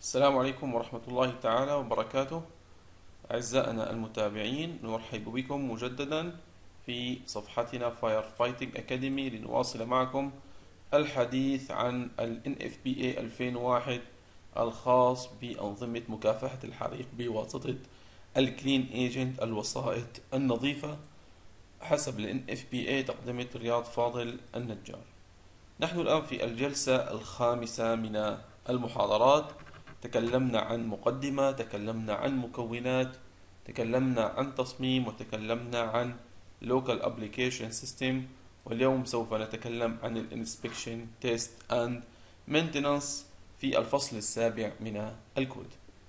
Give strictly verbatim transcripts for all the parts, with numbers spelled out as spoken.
السلام عليكم ورحمة الله تعالى وبركاته. أعزائنا المتابعين، نرحب بكم مجددا في صفحتنا Firefighting Academy لنواصل معكم الحديث عن ال إن إف بي إيه ألفين وواحد الخاص بأنظمة مكافحة الحريق بواسطة الكلين ايجنت، الوسائط النظيفة، حسب ال إن إف بي إيه تقدمة رياض فاضل النجار. نحن الآن في الجلسة الخامسة من المحاضرات. تكلمنا عن مقدمة، تكلمنا عن مكونات، تكلمنا عن تصميم، وتكلمنا عن Local Application System. واليوم سوف نتكلم عن ال Inspection Test and Maintenance في الفصل السابع من الكود.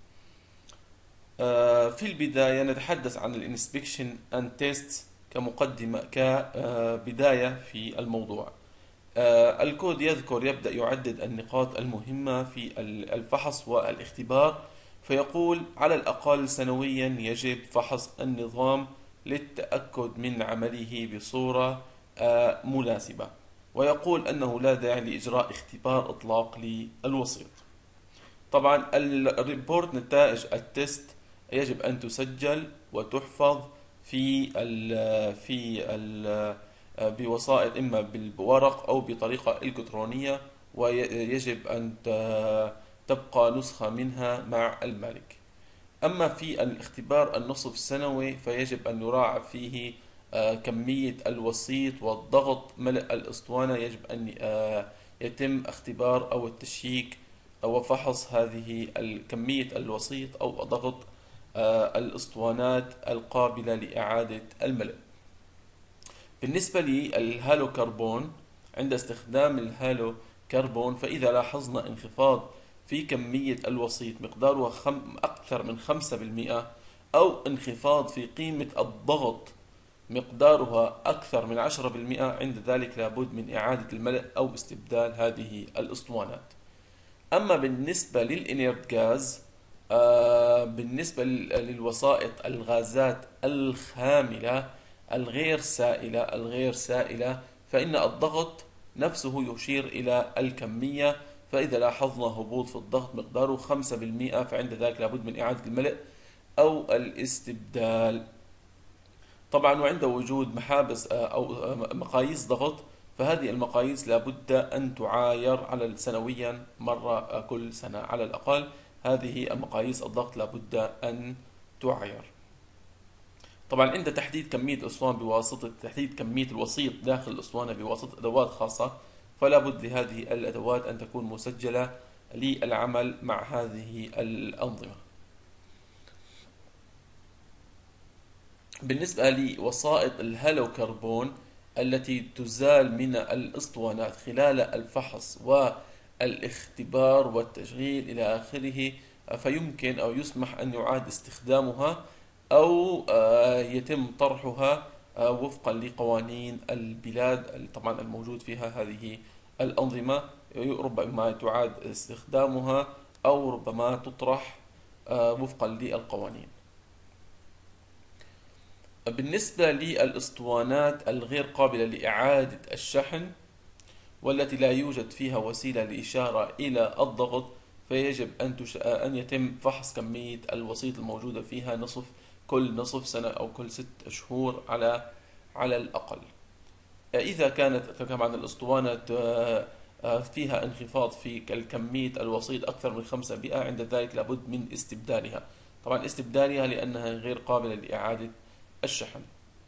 في البداية نتحدث عن ال Inspection and Test كمقدمة، كبداية في الموضوع. الكود يذكر يبدأ يعدد النقاط المهمة في الفحص والاختبار، فيقول على الأقل سنويا يجب فحص النظام للتأكد من عمله بصورة مناسبة، ويقول أنه لا داعي لإجراء اختبار إطلاق للوسيط. طبعا الريبورت، نتائج التست، يجب أن تسجل وتحفظ في ال في ال بوسائط إما بالورق أو بطريقة إلكترونية، ويجب أن تبقى نسخة منها مع المالك. أما في الاختبار النصف السنوي فيجب أن يراعى فيه كمية الوسيط والضغط ملء الأسطوانة. يجب أن يتم اختبار أو التشييك أو فحص هذه كمية الوسيط أو ضغط الأسطوانات القابلة لإعادة الملء. بالنسبة للهالو كربون، عند استخدام الهالو كربون فإذا لاحظنا انخفاض في كمية الوسيط مقدارها خم أكثر من خمسة بالمئة، أو انخفاض في قيمة الضغط مقدارها أكثر من عشرة بالمئة، عند ذلك لابد من إعادة الملء أو استبدال هذه الأسطوانات. أما بالنسبة للإنيرت غاز، آه بالنسبة للوسائط الغازات الخاملة الغير سائلة الغير سائلة فإن الضغط نفسه يشير إلى الكمية. فإذا لاحظنا هبوط في الضغط مقداره خمسة بالمئة فعند ذلك لابد من إعادة الملء أو الاستبدال. طبعا وعند وجود محابس أو مقاييس ضغط، فهذه المقاييس لابد أن تعاير على سنويا مرة كل سنة على الأقل. هذه مقاييس الضغط لابد أن تعاير. طبعا عند تحديد كمية الأسطوانة بواسطة تحديد كمية الوسيط داخل الأسطوانة بواسطة أدوات خاصة، فلا بد لهذه الأدوات أن تكون مسجلة للعمل مع هذه الأنظمة. بالنسبة لوسائط الهالو كربون التي تزال من الأسطوانات خلال الفحص والاختبار والتشغيل إلى آخره، فيمكن أو يسمح أن يعاد استخدامها أو يتم طرحها وفقا لقوانين البلاد طبعا الموجود فيها هذه الأنظمة. ربما تعاد استخدامها أو ربما تطرح وفقا للقوانين. بالنسبة للأسطوانات الغير قابلة لإعادة الشحن والتي لا يوجد فيها وسيلة لإشارة إلى الضغط، فيجب أن, تش... أن يتم فحص كمية الوسيط الموجودة فيها نصف كل نصف سنة أو كل ست شهور على على الأقل. إذا كانت طبعا الأسطوانة فيها انخفاض في كمية الوسيط أكثر من خمسة بالمئة، عند ذلك لابد من استبدالها. طبعا استبدالها لأنها غير قابلة لإعادة الشحن.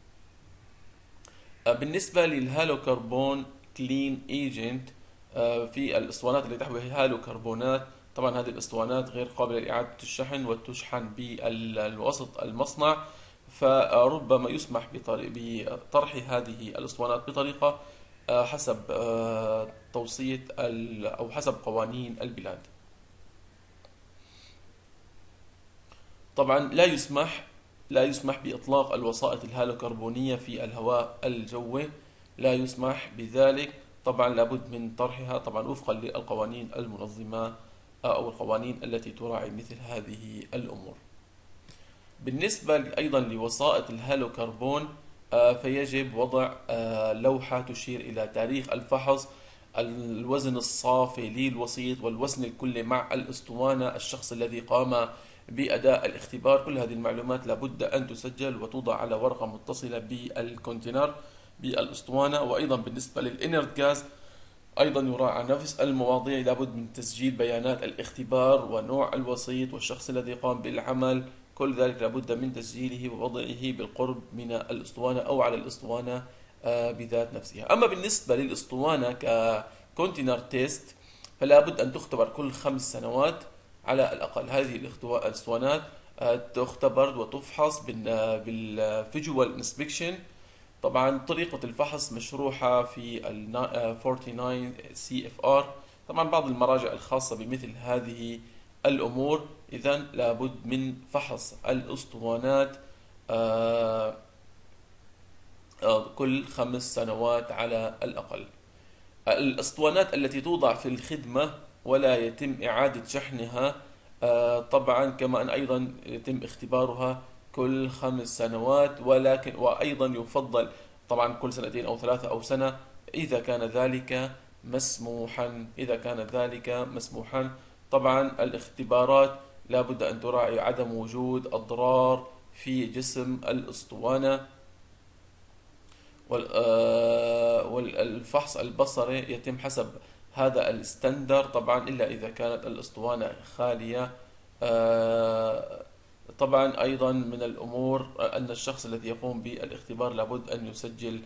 بالنسبة للهالو كربون كلين ايجنت، في الاسطوانات اللي تحوي هالو كربونات، طبعا هذه الاسطوانات غير قابلة لإعادة الشحن وتشحن بالوسط المصنع، فربما يسمح بطرح هذه الاسطوانات بطريقة حسب توصية أو حسب قوانين البلاد. طبعا لا يسمح لا يسمح بإطلاق الوسائط الهالوكربونية في الهواء الجوي، لا يسمح بذلك. طبعا لابد من طرحها طبعا وفقا للقوانين المنظمة أو القوانين التي تراعي مثل هذه الأمور. بالنسبة أيضا لوسائط الهالوكربون، فيجب وضع لوحة تشير إلى تاريخ الفحص الوزن الصافي للوسيط والوزن الكلي مع الأسطوانة، الشخص الذي قام بأداء الاختبار. كل هذه المعلومات لابد أن تسجل وتوضع على ورقة متصلة بالكونتينر بالأسطوانة. وأيضا بالنسبة للإنرت غاز أيضا يراعى نفس المواضيع، لابد من تسجيل بيانات الاختبار ونوع الوسيط والشخص الذي قام بالعمل، كل ذلك لابد من تسجيله ووضعه بالقرب من الأسطوانة أو على الأسطوانة بذات نفسها. أما بالنسبة للأسطوانة ككونتينر تيست فلا بد أن تختبر كل خمس سنوات على الأقل. هذه الأسطوانات تختبر وتفحص بالفيجوال انسبكشن. طبعا طريقة الفحص مشروحة في ال تسعة وأربعين سي اف ار. طبعا بعض المراجع الخاصة بمثل هذه الأمور. إذا لابد من فحص الأسطوانات كل خمس سنوات على الأقل. الأسطوانات التي توضع في الخدمة ولا يتم إعادة شحنها طبعا كما أن أيضا يتم اختبارها كل خمس سنوات، ولكن وأيضا يفضل طبعا كل سنتين أو ثلاثة أو سنة إذا كان ذلك مسموحا. إذا كان ذلك مسموحا طبعا الاختبارات لابد أن تراعي عدم وجود أضرار في جسم الأسطوانة. والفحص البصري يتم حسب هذا الستاندر طبعا إلا إذا كانت الأسطوانة خالية. طبعا أيضا من الأمور أن الشخص الذي يقوم بالاختبار لابد أن يسجل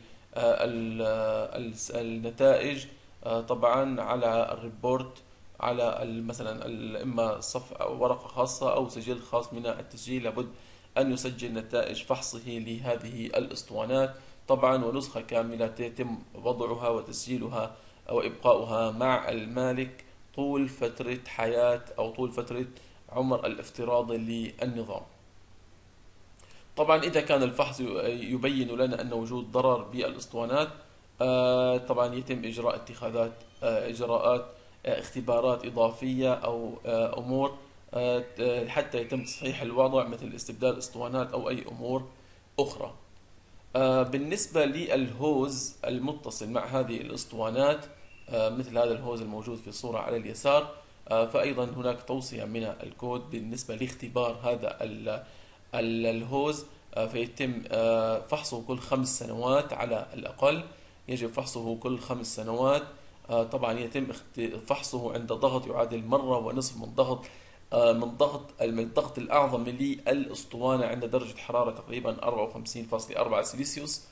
النتائج طبعا على الريبورت على مثلا إما صف أو ورقة خاصة أو سجل خاص من التسجيل. لابد أن يسجل نتائج فحصه لهذه الأسطوانات طبعا، ونسخة كاملة يتم وضعها وتسجيلها أو إبقاؤها مع المالك طول فترة حياة أو طول فترة عمر الافتراضي للنظام. طبعا إذا كان الفحص يبين لنا أن وجود ضرر بالأسطوانات طبعا يتم إجراء اتخاذات إجراءات اختبارات إضافية أو أمور حتى يتم تصحيح الوضع مثل استبدال اسطوانات أو أي أمور أخرى. بالنسبة للهوز المتصل مع هذه الاسطوانات مثل هذا الهوز الموجود في الصورة على اليسار، فأيضا هناك توصية من الكود بالنسبة لاختبار هذا الهوز، فيتم فحصه كل خمس سنوات على الأقل. يجب فحصه كل خمس سنوات. طبعا يتم فحصه عند ضغط يعادل مرة ونصف من ضغط من ضغط الضغط الأعظم للأسطوانة عند درجة حرارة تقريبا أربعة وخمسين فاصلة أربعة سيلسيوس.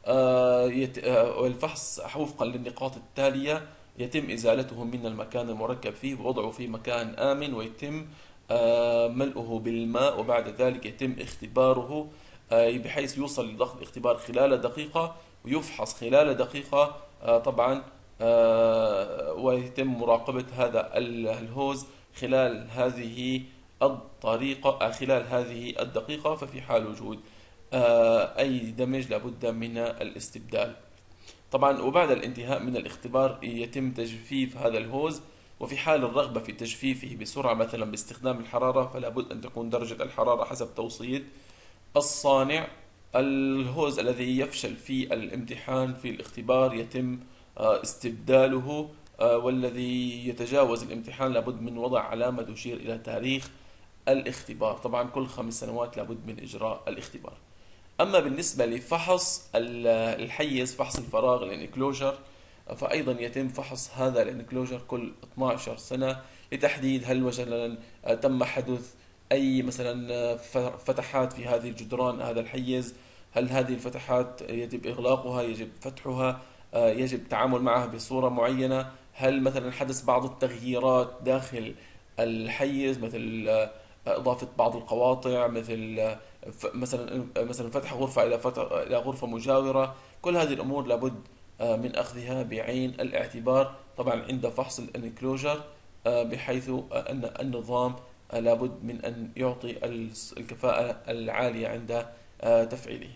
والفحص وفقا للنقاط التالية: يتم إزالته من المكان المركب فيه ووضعه في مكان آمن، ويتم ملؤه بالماء، وبعد ذلك يتم اختباره بحيث يوصل لضغط الاختبار خلال دقيقة ويفحص خلال دقيقة طبعا، ويتم مراقبة هذا الهوز خلال هذه الطريقة خلال هذه الدقيقة. ففي حال وجود أي دمج لابد من الاستبدال طبعا. وبعد الانتهاء من الاختبار يتم تجفيف هذا الهوز، وفي حال الرغبة في تجفيفه بسرعة مثلا باستخدام الحرارة فلا بد أن تكون درجة الحرارة حسب توصية الصانع. الهوز الذي يفشل في الامتحان في الاختبار يتم استبداله، والذي يتجاوز الامتحان لابد من وضع علامة تشير إلى تاريخ الاختبار. طبعا كل خمس سنوات لابد من إجراء الاختبار. أما بالنسبة لفحص الحيز، فحص الفراغ الانكلوجر، فأيضا يتم فحص هذا الانكلوجر كل اثنتي عشرة سنة لتحديد هل مثلا تم حدوث أي مثلا فتحات في هذه الجدران هذا الحيز، هل هذه الفتحات يجب إغلاقها، يجب فتحها، يجب التعامل معها بصورة معينة، هل مثلا حدث بعض التغييرات داخل الحيز مثل إضافة بعض القواطع، مثل مثلا مثلا فتح غرفة إلى إلى غرفة مجاورة. كل هذه الأمور لابد من أخذها بعين الاعتبار طبعا عند فحص الانكلوجر، بحيث أن النظام لابد من أن يعطي الكفاءة العالية عند تفعيله.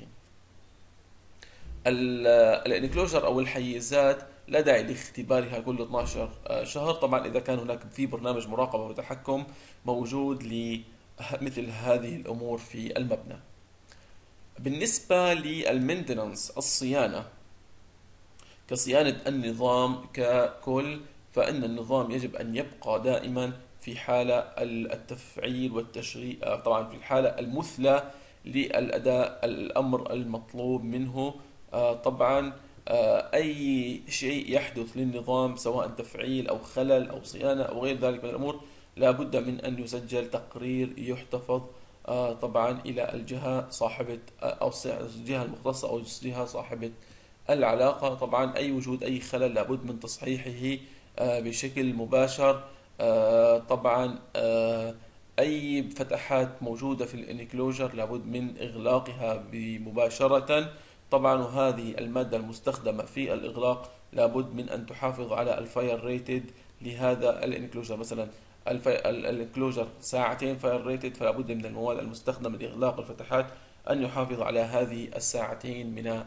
الانكلوجر أو الحيزات لا داعي لاختبارها كل اثني عشر شهر طبعا إذا كان هناك في برنامج مراقبة وتحكم موجود لمثل هذه الأمور في المبنى. بالنسبة للمينتنانس الصيانة، كصيانة النظام ككل، فإن النظام يجب أن يبقى دائما في حالة التفعيل والتشغيل، طبعا في الحالة المثلى للأداء الأمر المطلوب منه. آه، طبعا آه، أي شيء يحدث للنظام سواء تفعيل أو خلل أو صيانة أو غير ذلك من الأمور، لا بد من أن يسجل تقرير يحتفظ آه، طبعا إلى الجهة صاحبة آه، أو الجهة المختصة أو الجهة صاحبة العلاقة. طبعا أي وجود أي خلل لابد من تصحيحه آه، بشكل مباشر. آه، طبعا آه، أي فتحات موجودة في الانكلوجر لابد من إغلاقها مباشرة. طبعا وهذه المادة المستخدمة في الإغلاق لابد من أن تحافظ على الفاير ريتد لهذا الانكلوجر. مثلا الانكلوجر ساعتين فاير ريتد، فلا بد من المواد المستخدمة لإغلاق الفتحات أن يحافظ على هذه الساعتين من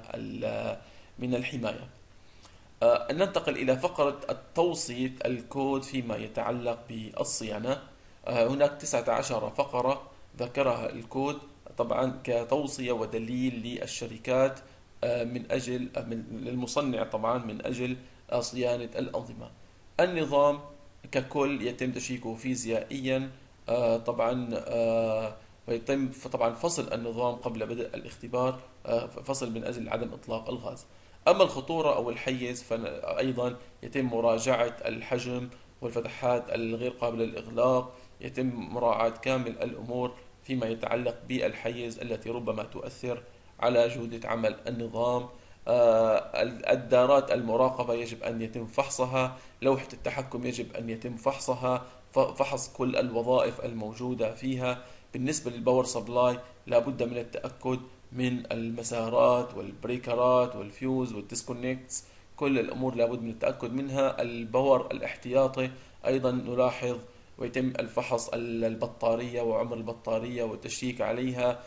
من الحماية. آه، ننتقل إلى فقرة التوصية الكود فيما يتعلق بالصيانة. آه، هناك تسعة عشر فقرة ذكرها الكود طبعا كتوصية ودليل للشركات آه، من أجل من للمصنع طبعا من أجل آه، صيانة الأنظمة. النظام ككل يتم تشييكه فيزيائيا آه، طبعا آه، ويتم طبعا فصل النظام قبل بدء الاختبار، آه، فصل من أجل عدم إطلاق الغاز. أما الخطورة أو الحيز فأيضا يتم مراجعة الحجم والفتحات الغير قابلة للإغلاق، يتم مراعاة كامل الأمور فيما يتعلق بالحيز التي ربما تؤثر على جودة عمل النظام. آه، الدارات المراقبة يجب أن يتم فحصها، لوحة التحكم يجب أن يتم فحصها، فحص كل الوظائف الموجودة فيها. بالنسبة للباور سبلاي لابد من التأكد من المسارات والبريكرات والفيوز والديسكونكتس، كل الأمور لابد من التأكد منها. الباور الاحتياطي أيضا نلاحظ ويتم الفحص البطارية وعمر البطارية والتشيك عليها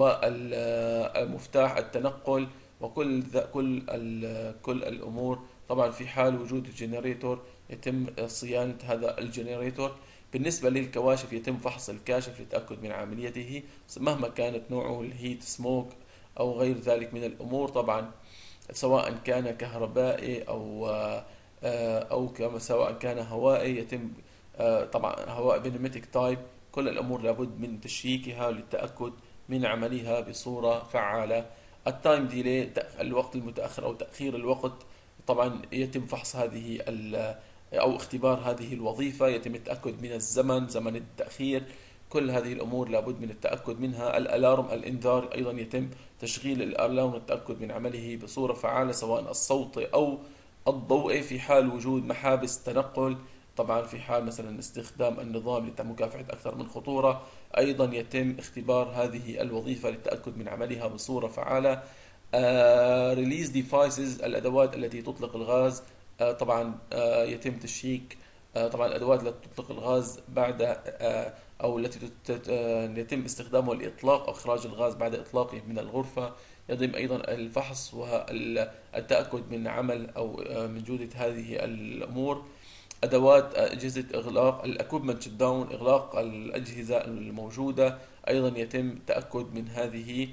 ومفتاح التنقل وكل كل كل الأمور. طبعا في حال وجود الجنريتور يتم صيانة هذا الجنريتور. بالنسبة للكواشف يتم فحص الكاشف للتأكد من عمليته مهما كانت نوعه، الهيت سموك أو غير ذلك من الأمور. طبعا سواء كان كهربائي أو أو كما سواء كان هوائي يتم طبعا هواء بنمتيك تايب، كل الأمور لابد من تشييكها للتأكد من عملها بصورة فعالة. التايم ديلي الوقت المتأخر أو تأخير الوقت، طبعا يتم فحص هذه أو اختبار هذه الوظيفة، يتم التأكد من الزمن زمن التأخير، كل هذه الأمور لابد من التأكد منها. الألارم الإنذار أيضا يتم تشغيل الألارم والتأكد من عمله بصورة فعالة سواء الصوتي أو الضوئي في حال وجود محابس تنقل. طبعا في حال مثلا استخدام النظام لمكافحة أكثر من خطورة أيضا يتم اختبار هذه الوظيفة للتأكد من عملها بصورة فعالة. ريليز uh, ديفايسز الأدوات التي تطلق الغاز، uh, طبعا uh, يتم تشييك uh, طبعا الأدوات التي تطلق الغاز بعد uh, أو التي تت... uh, يتم استخدامها لإطلاق أو إخراج الغاز بعد إطلاقه من الغرفة. يتم أيضا الفحص والتأكد من عمل أو uh, من جودة هذه الأمور. أدوات أجهزة إغلاق الأكوبمنت شت داون، إغلاق الأجهزة الموجودة أيضا يتم التأكد من هذه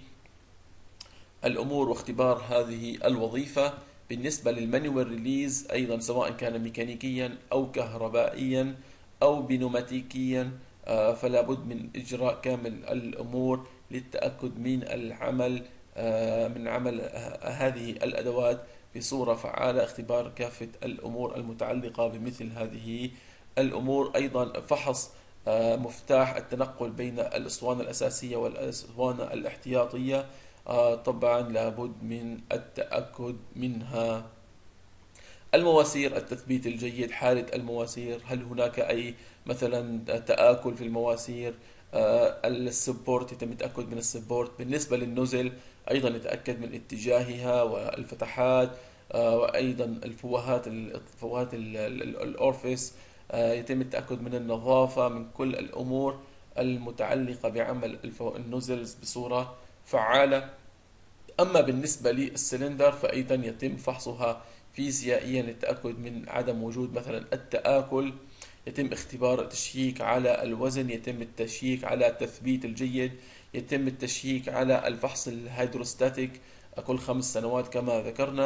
الأمور واختبار هذه الوظيفة. بالنسبة للمانيوال ريليز أيضا سواء كان ميكانيكيا أو كهربائيا أو بنوماتيكيا فلا بد من إجراء كامل الأمور للتأكد من العمل من عمل هذه الأدوات بصورة فعالة، اختبار كافة الأمور المتعلقة بمثل هذه الأمور. أيضا فحص مفتاح التنقل بين الأسطوانة الأساسية والأسطوانة الاحتياطية، طبعا لابد من التأكد منها. المواسير التثبيت الجيد، حالة المواسير هل هناك أي مثلا تآكل في المواسير. السبورت يتم التأكد من السبورت. بالنسبة للنزل أيضا يتأكد من اتجاهها والفتحات، وأيضا الفوهات الفوهات الأورفيس يتم التأكد من النظافة من كل الأمور المتعلقة بعمل النزلز بصورة فعالة. أما بالنسبة للسلندر فأيضا يتم فحصها فيزيائيا للتأكد من عدم وجود مثلا التآكل. يتم اختبار التشييك على الوزن، يتم التشييك على التثبيت الجيد، يتم التشييك على الفحص الهيدروستاتيك كل خمس سنوات كما ذكرنا.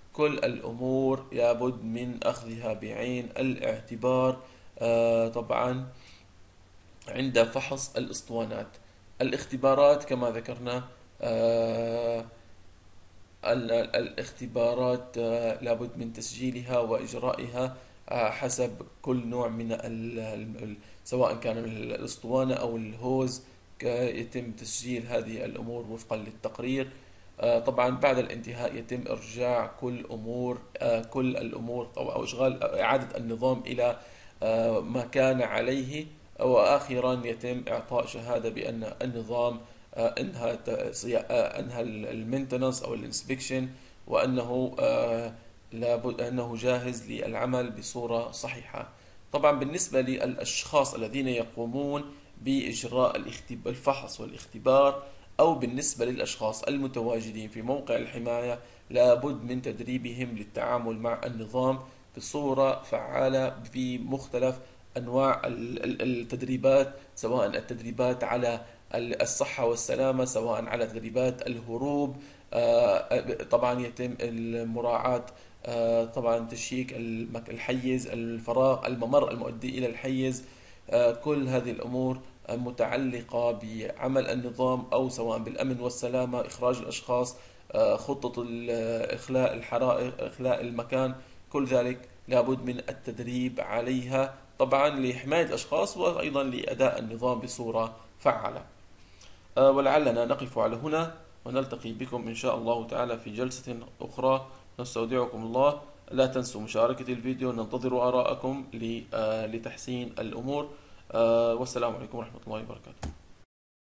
كل الأمور لابد من أخذها بعين الاعتبار آه، طبعا عند فحص الأسطوانات. الاختبارات كما ذكرنا، آه، ال- ال- الاختبارات آه، لابد من تسجيلها وإجرائها آه، حسب كل نوع من ال- ال- سواء كان من الأسطوانة أو الهوز. ك- يتم تسجيل هذه الأمور وفقا للتقرير. آه، طبعا بعد الانتهاء يتم إرجاع كل أمور آه، كل الأمور أو أو إشغال إعادة النظام إلى آه، ما كان عليه. وآخرا يتم إعطاء شهادة بأن النظام آه، انهى ت- صيا- آه، انهى المينتنس او الانسبكشن، وانه آه، لابد انه جاهز للعمل بصورة صحيحة. طبعا بالنسبة للاشخاص الذين يقومون باجراء الاختب- الفحص والاختبار، او بالنسبة للاشخاص المتواجدين في موقع الحماية، لابد من تدريبهم للتعامل مع النظام بصورة فعالة في مختلف انواع ال- ال- التدريبات، سواء التدريبات على الصحة والسلامة، سواء على تدريبات الهروب. آه، طبعا يتم المراعاة آه، طبعا تشييك المك- الحيز، الفراغ، الممر المؤدي إلى الحيز. آه، كل هذه الأمور متعلقة بعمل النظام، أو سواء بالأمن والسلامة، إخراج الأشخاص، آه، خطة ال- إخلاء الحرائق، إخلاء المكان. كل ذلك لابد من التدريب عليها، طبعا لحماية الأشخاص وأيضا لأداء النظام بصورة فعالة. آه، ولعلنا نقف على هنا، ونلتقي بكم إن شاء الله تعالى في جلسة أخرى. نستودعكم الله. لا تنسوا مشاركة الفيديو، ننتظر آراءكم ل- آه، لتحسين الأمور. آه، والسلام عليكم ورحمة الله وبركاته.